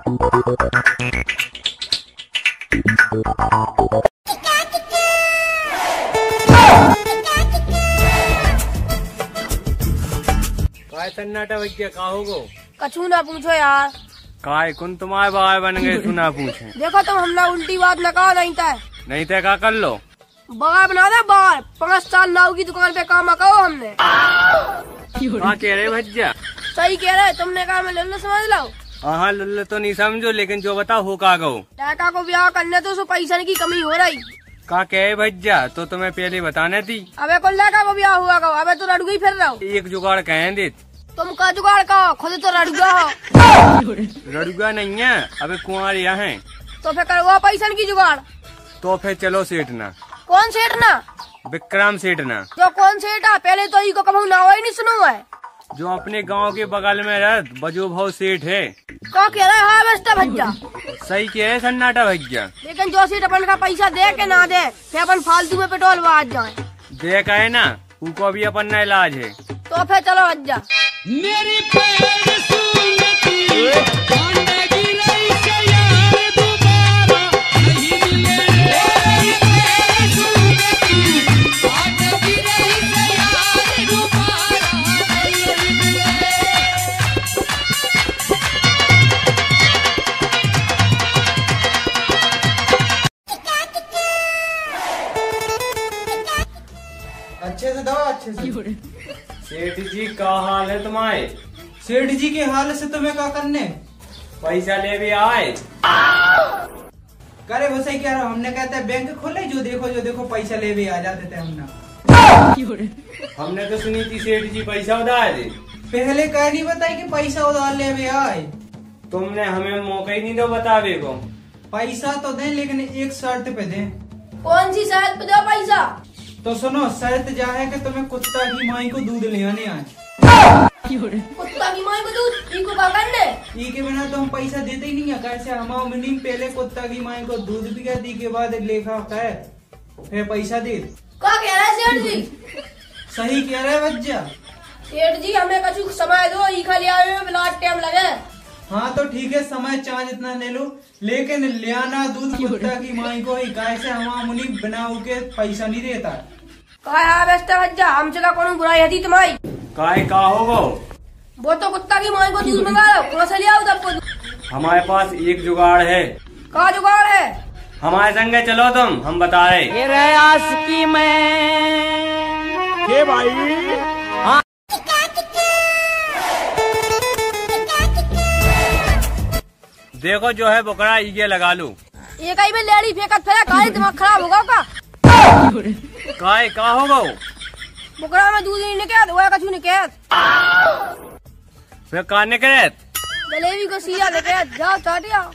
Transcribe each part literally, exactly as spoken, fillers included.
काय सन्नाटा भैया का होगो? कछु ना पूछो यार। काय कुन तुम्हारे बाय बन गए सुना पूछे। देखो तुम हमला उल्टी बात न कहो, नहीं था नहीं थे का कर लो। बगार बना दे बार। पाँच साल नाव की दुकान पे काम कहो हमने। हाँ कह रहे भैया? सही कह रहे, तुमने कहा मैं लल्लू समझ लो। हाँ लल्लू तो नहीं समझो, लेकिन जो बताओ हो का गो। लड़का को ब्याह करने तो पैसा की कमी हो रही। का कहे भैया? तो तुम्हें पहले बताने थी। अबे कौन लड़का को ब्याह हुआ गो? अबे तो रड़गू ही फिर रहा। एक जुगाड़ कहें दे। तुम का जुगाड़ कहो? खुद तो रड़ुआ हो। रड़ुआ नहीं है, अबे कुंवारिया है। तो फिर करवा पैसा की जुगाड़। तो फिर चलो सेठ ना। कौन सेठ ना? विक्रम सेठ ना। जो कौन सेठ है? पहले तो ही को कभी नाम ही नहीं सुना है। जो अपने गांव के बगल में रह बजो भाव सेठ है। क्या कह रहे है बेस्टा भैया? सही कह रहे सन्नाटा भैया। लेकिन जो सेठ अपन का पैसा दे के ना दे, फिर अपन फालतू में पेट्रोल बाज जाए। दे कहे ना, उनको भी अपन ना इलाज है। तो फिर चलो भैया। मेरी पैर सुनती कांडे की रही से यार दोबारा नहीं मिले। मेरी पैर सुनती कांडे की रही से यार दोबारा नहीं मिले। अच्छे से दो, अच्छे से। सेठ जी का हाल है तुम्हारे? सेठ जी के हाल से तुम्हें क्या करने? पैसा ले भी आए। करे वो सही कह रहा हूँ। हमने कहते हैं बैंक खोले, जो देखो जो देखो पैसा ले भी आ जाते थे हमने। हमने तो सुनी थी सेठ जी पैसा उधार दे। पहले कह नहीं बताई कि पैसा उधार ले भी आए। तुमने हमें मौका ही नहीं दो बतावे को। पैसा तो दें, लेकिन एक शर्त पे दें। कौन सी शर्त पे दो पैसा? तो सुनो, शर्त जा है कि तुम्हें कुत्ता की माई को दूध ले आने आए। कुत्ता की माई को दूध? ई को क्या करने? ई के बिना तो हम पैसा देते ही नहीं है। कैसे हमारे मिनी पहले कुत्ता की माई को दूध पिया दी के बाद लेखा है, फिर पैसा दे। क्या कह रहे सेठ जी? सही कह रहे बच्चा। सेठ जी हमें कछु समय दो, ई खाली आवे में बिना टाइम लगे। हाँ तो ठीक है, समय चाहे जितना ले लो, लेकिन ले आना दूध कुत्ता की माई को ही। कैसे हमारा मुनि बनाऊ के पैसा नहीं देता। कहा है बेस्टा भैया, हमसे का कौन बुराई है तुम्हारी? काय का होगो? वो तो कुत्ता की माई को दूध मंगा लो। कहाँ से ले आओ सबको? हमारे पास एक जुगाड़ है। कहाँ जुगाड़ है? हमारे संगे चलो तुम, हम बता रहे। ये आशिकी में के भाई। हाँ देखो जो है बुकरा ये लगा लो। एक ही में लेडी फेंकत फिरे, काहे दिमाग खराब होगा का? काय का होगो? बुकरा में दूध नहीं निकलत, वो कछु निकलत। फिर का निकलत? जलेबी को सिया निकलत। जाओ चाटे आओ।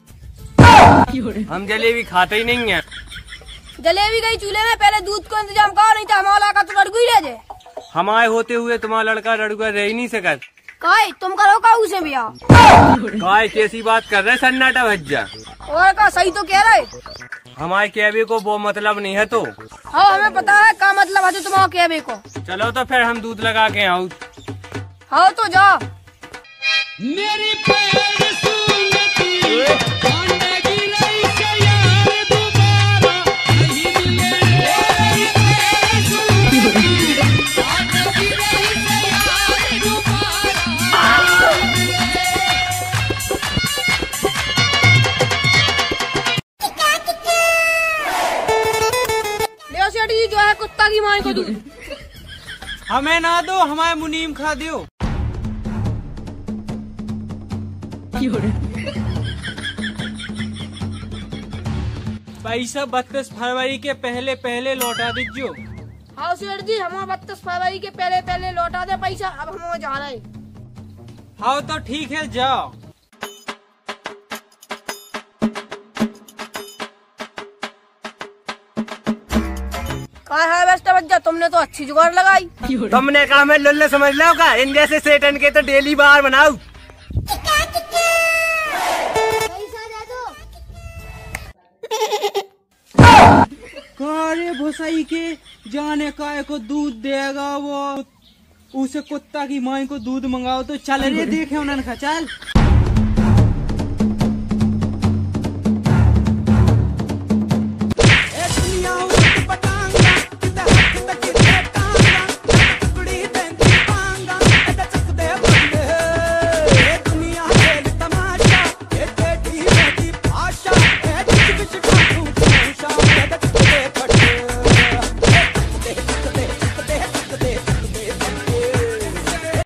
हम जलेबी खाते ही नहीं है। जलेबी गई चूल्हे में, पहले दूध को इंतजाम करो, नहीं तो हमारा का तो लड़कू ही रह जाए। हमारे होते हुए तुम्हारा लड़का लड़का रह ही नहीं सकत। काय तुम करो का उसे भी आओ। काय कैसी बात कर रहे सन्नाटा भज्जा? और का सही तो कह रहे। हमारे कहवे को वो मतलब नहीं है तो। हाँ हमें पता है का मतलब है तुम्हारा कहवे को। चलो तो फिर हम दूध लगा के आऊँ। हाँ तो जाओ। मेरी पैर सुनती कांडे की रही से यार दोबारा नहीं मिले। मेरी पैर सुनती कांडे की रही से यार दोबारा नहीं मिले। ले सेठ जी जो है कुत्ता की माई को दूध। हमें ना दो, हमारे मुनीम खा दियो। पैसा बत्तीस फरवरी के पहले पहले लौटा दीजिए। हाँ सेठ जी, हम बत्तीस फरवरी के पहले पहले लौटा दे पैसा। अब हम जा रहे। हाँ तो ठीक है, जाओ। कहा है बेस्टा भज्जा, तुमने तो अच्छी जुगाड़ लगाई। तुमने कहा मैं लुल्ले समझ लो का? इन जैसे सेठन के तो डेली बाहर बनाऊ। कारे भुसाई के जाने काय को दूध देगा वो, उसे कुत्ता की माई को दूध मंगाओ तो चल रे देखे उन्होंने कहा चल।